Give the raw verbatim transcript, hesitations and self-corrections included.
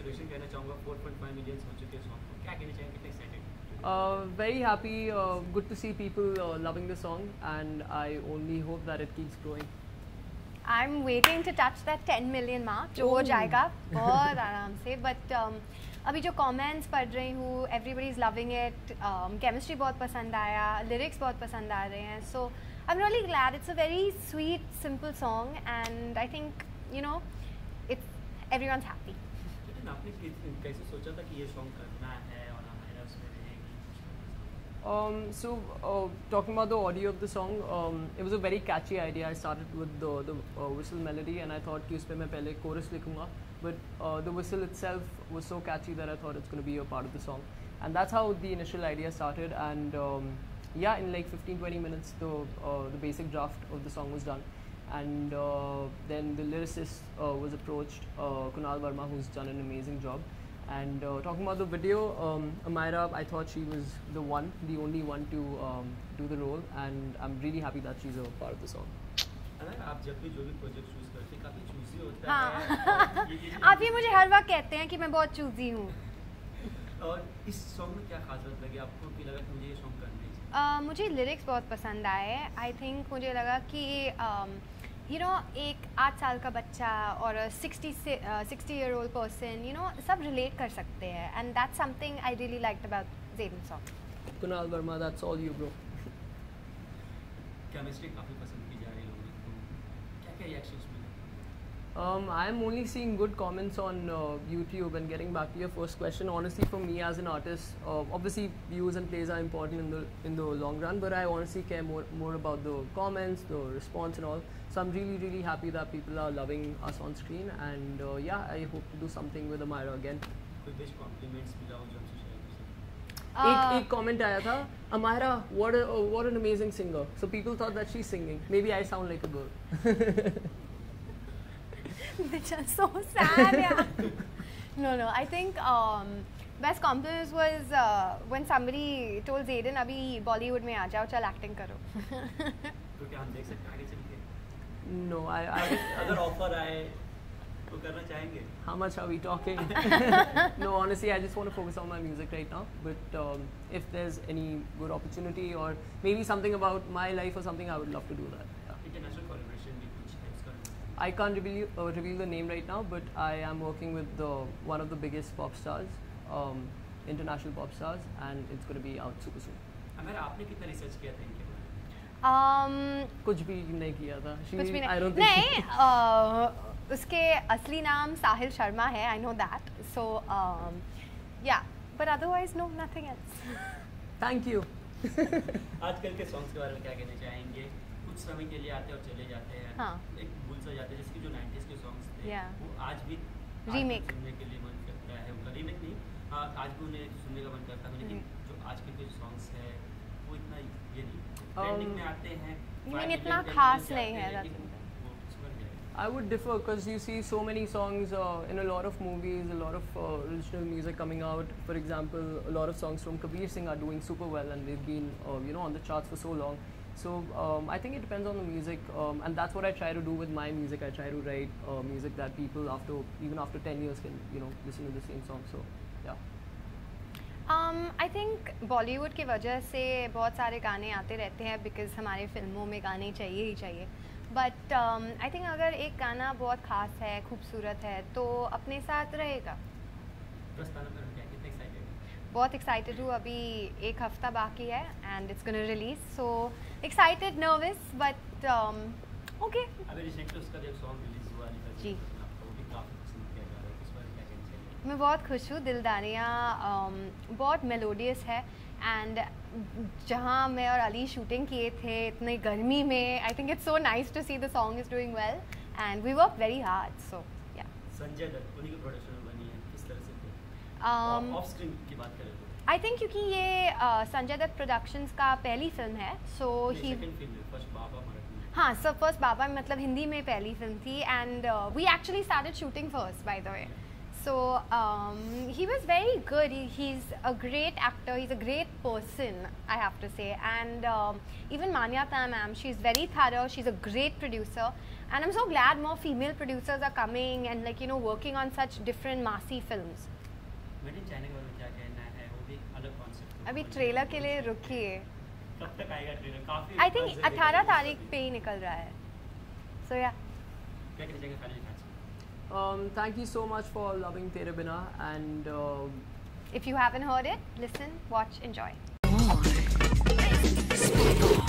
congratulations कहना चाहूँगा, four point five million हो चुके सॉन्ग को, क्या कहना चाहेंगे, कितने excited? Uh, very happy, uh, good to see people uh, loving the song, and I only hope that it keeps growing. I'm waiting to touch that ten million mark, जो हो जाएगा बहुत आराम से. But um, अभी जो comments पढ़ रही हूँ, everybody is loving it, um, chemistry बहुत पसंद आया, lyrics बहुत पसंद आ रहे हैं. So I'm really glad. It's a very sweet, simple song, and I think, you know, it's everyone's happy. लेकिन आपने कैसे सोचा था कि ये सॉन्ग करना है और हमारा उसमें रहेगी? Um, so uh, talking about the audio of the song, um, it was a very catchy idea. I started with the, the uh, whistle melody, and I thought कि उसपे मैं पहले chorus लिखूँगा, but uh, the whistle itself was so catchy that I thought it's going to be a part of the song, and that's how the initial idea started. And um, yeah, in like fifteen to twenty minutes, the uh, the basic draft of the song was done, and uh, then the lyricist uh, was approached, uh, Kunal Verma, who's done an amazing job. And uh, talking about the video, um, Amira, I thought she was the one, the only one to um, do the role, and I'm really happy that she's a part of the song. अगर आप जब भी जो भी project choose करते हैं, काफी choosy होता हाँ. है. आप ये मुझे हर वक्त कहते हैं कि मैं बहुत चूजी हूँ. और इस सॉन्ग में क्या खास बात लगी आपको कि लगा कि मुझे ये सॉन्ग करना ही चाहिए? Uh, मुझे लिरिक्स बहुत पसंद आए. आई थिंक मुझे लगा कि यू नो एक आठ साल का बच्चा और सिक्सटी से sixty year old person, you know, सब रिलेट कर सकते हैं, and that's something I really liked about Zaeden song. Kunal Verma, that's all you, bro. Chemistry काफी पसंद की जा रही है लोगों को, क्या क्या रिएक्शंस मिले? Um, I'm only seeing good comments on uh, YouTube. And getting back to your first question, honestly, for me as an artist, uh, obviously views and plays are important in the in the long run. But I honestly care more more about the comments, the response, and all. So I'm really really happy that people are loving us on screen. And uh, yeah, I hope to do something with Amira again. कोई best compliments मिला हो जो हमसे share कर सकते? एक एक comment आया था, Amira, what a, uh, what an amazing singer. So people thought that she's singing. Maybe I sound like a girl. Which is so sad, yeah. No, no. I think um, best compliment was uh, when somebody told Zayden, "Abhi Bollywood में आ जाओ, चल acting करो." तो क्या हम देख सकते हैं आगे चल के? No, I. I अगर ऑफर आए तो करना चाहेंगे? How much are we talking? No, honestly, I just want to focus on my music right now. But um, if there's any good opportunity or maybe something about my life or something, I would love to do that. Yeah. International collaboration भी कुछ है इसका? I can't reveal uh, reveal the name right now, but I am working with the, one of the biggest pop stars, um, international pop stars, and it's going to be out super soon. Amaira, आपने कितना research किया था इनके बारे में? um, कुछ भी नहीं किया था. She, कुछ भी I नहीं. don't think नहीं, uh, उसके असली नाम साहिल शर्मा है. I know that. So um, yeah, but otherwise no, nothing else. Thank you. आजकल के सॉन्ग्स के बारे में क्या कहना चाहेंगे? कुछ समय के लिए आते हैं और चले जाते हैं. हाँ. एक भूल सा जाते हैं, जैसे कि जो नाइंटीज़ के सॉन्ग्स थे, Yeah. वो आज भी Remake. सुनने के लिए मन करता है. उनका रीमेक नहीं, हाँ, आज भी उन्हें सुनने का मन करता है. लेकिन जो आजकल के सॉन्ग्स है वो इतना ये नहीं ट्रेंडिंग में आते हैं. लेकिन इतना खास नहीं है. लेकिन वो सुन जाएगा. I would differ because you see so many songs uh, in a lot of movies, a lot of uh, original music coming out. For example, a lot of songs from Kabir Singh are doing super well, and they've been uh, you know on the charts for so long. So um, I think it depends on the music, um, and that's what I try to do with my music. I try to write uh, music that people after even after ten years can you know listen to the same song. So yeah. um, I think Bollywood की वजह से बहुत सारे गाने आते रहते हैं because हमारे फिल्मों में गाने चाहिए ही चाहिए. But um, I think अगर एक गाना बहुत खास है, खूबसूरत है, तो अपने साथ रहेगा. प्रस्थान पर क्या कितने एक्साइटेड? बहुत एक्साइटेड हूँ. अभी एक हफ्ता बाकी है and it's gonna release. So excited, nervous, but um, okay. अभी रिसेंटली उसका जब सॉन्ग रिलीज हुआ जी. आपको वो भी काफी पसंद किया जा रहा है. इस बारे में क्या कहना चाहिए? मैं बहुत खुश हूँ. दिलदारियाँ um, बहुत मेलोडियस है, एंड जहाँ मैं और अली शूटिंग किए थे इतनी गर्मी में, I think it's so nice to see the song is doing well and we work very hard. So yeah Sanjay Dutt उन्हीं के प्रोडक्शन में बनी है, किस तरह से थे? um, ऑफ स्क्रीन की बात करें तो आई थिंक क्योंकि ये uh, संजय दत्त प्रोडक्शंस का पहली फिल्म है. So he second film first Baba Marathi. हाँ, सो फर्स्ट बाबा मतलब हिंदी में पहली फिल्म थी, and we actually started shooting first by the way. So um, he was very good. He, he's a great actor. He's a great person, I have to say. And um, even Manyata ma'am, she's very thorough. She's a great producer. and I'm so glad more female producers are coming and like you know working on such different massy films. Made in China के बारे में क्या कहना है? वो भी एक अलग कॉन्सेप्ट। अभी ट्रेलर के लिए रुकिए। कब तक आएगा ट्रेलर? काफी I think अठारह तारीख पे ही निकल रहा है। So yeah. क्या कहना चाहेंगे finally fans? Um, thank you so much for loving Tere Bina, and uh, if you haven't heard it, listen, watch, enjoy.